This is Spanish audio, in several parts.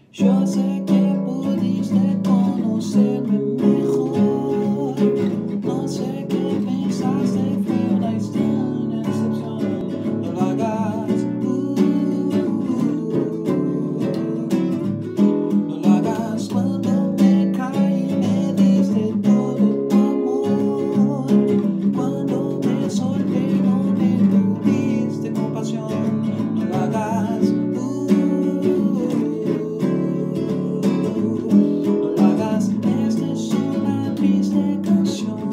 Yo sé que pudiste conocerme mejor. No sé qué pensaste, fue una extraña decepción. No lo hagas, no lo hagas cuando me caí, me diste todo tu amor. Cuando me solté, no me tuviste compasión. No lo hagas. No lo hagas, esta es una triste canción.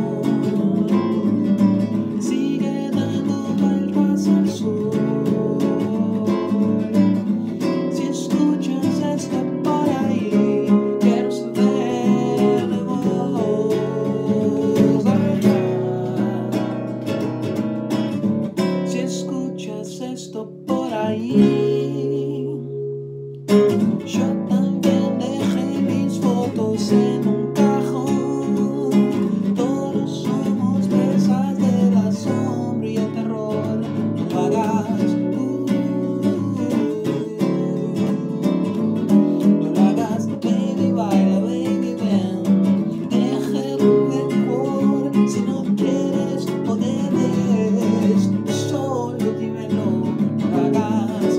Sigue dando vueltas al sol. Si escuchas esto por ahí, quiero saber de vos. Si escuchas esto por ahí, yo también dejé mis fotos en un cajón. Todos somos presas de la sombra y el terror. No lo hagas, no lo hagas, baby, baila, baby, ven. Déjalo mejor. Si no quieres o debes, solo dímelo. No lo hagas.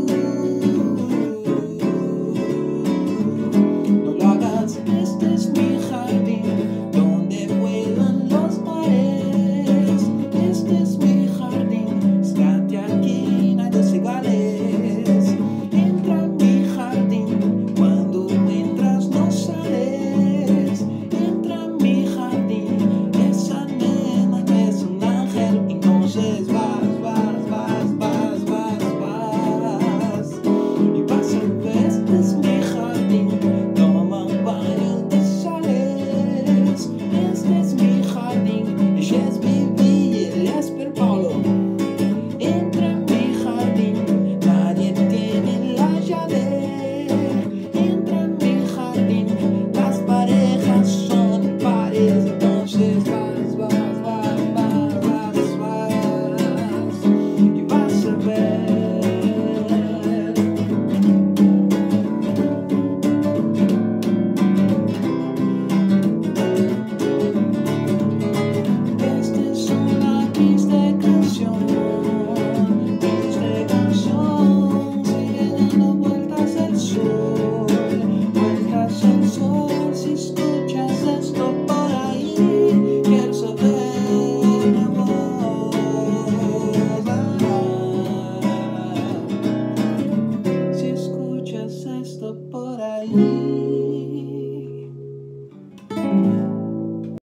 Este es mi jardín donde vuelan los mares. Este es mi jardín, estate aquí, no hay dos iguales. Entra en mi jardín, cuando entras no sales. Entra en mi jardín, esa nena es un ángel. Entonces vas, vas, vas, vas, vas, vas. Y vas a ver, este es mi jardín. Toma un baño de sales. Este es mi jardín. Ella es Vivi y él es Pierpaolo. Entra en mi jardín, nadie tiene la llave. Entra en mi jardín, las parejas son pares. Entonces vas, vas, vas, vas, vas, vas. Y vas a ver. Esta es una triste canción, sigue dando vueltas el sol, vueltas el sol. Si escuchas esto por ahí, quiero saber de vos. Si escuchas esto por ahí.